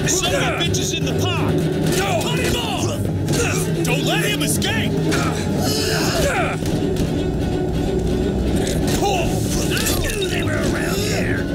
Son of a bitch is in the park! Cut him off! Don't let him escape! I knew they were around here!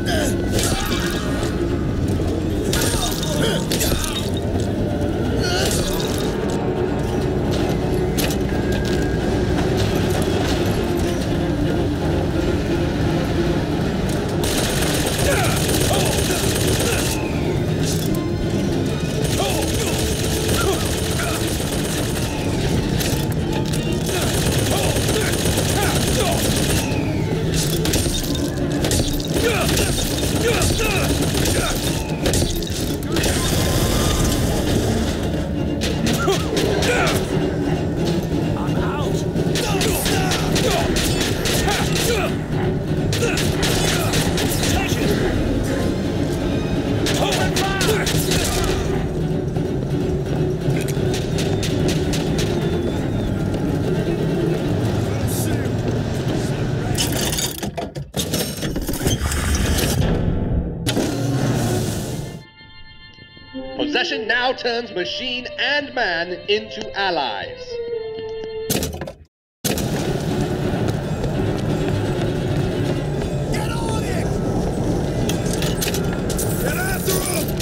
Possession now turns machine and man into allies. Get on it! Get after him!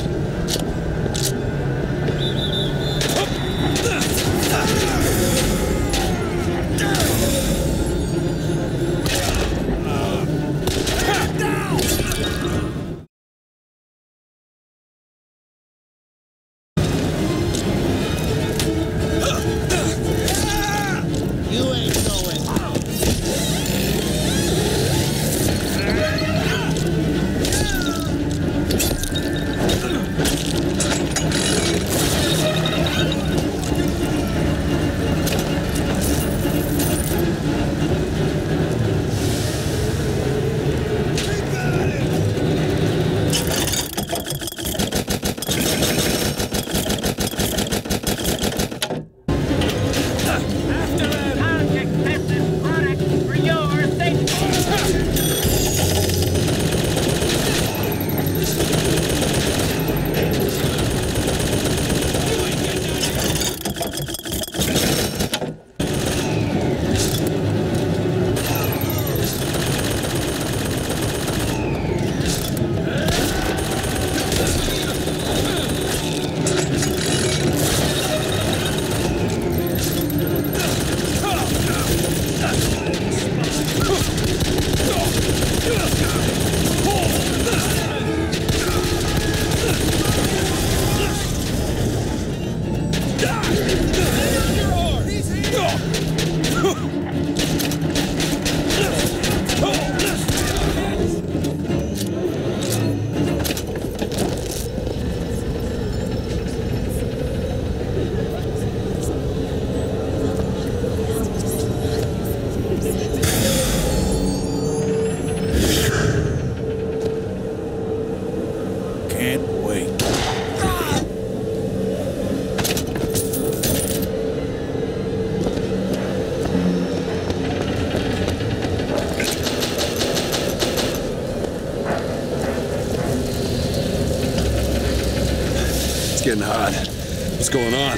Getting hot. What's going on?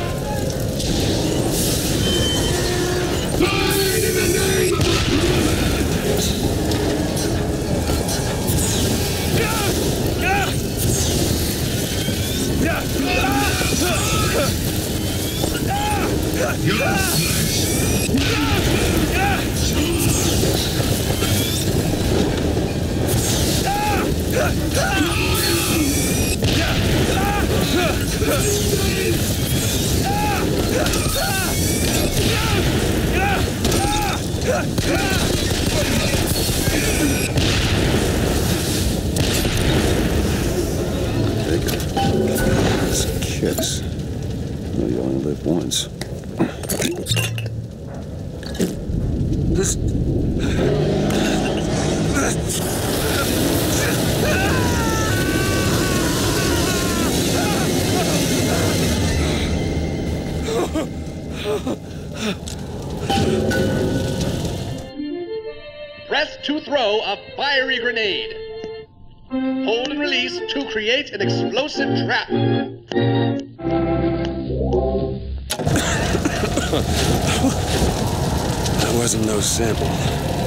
Kicks. Well, you only live once. This... Press to throw a fiery grenade. Hold and release to create an explosive trap. That wasn't no sample.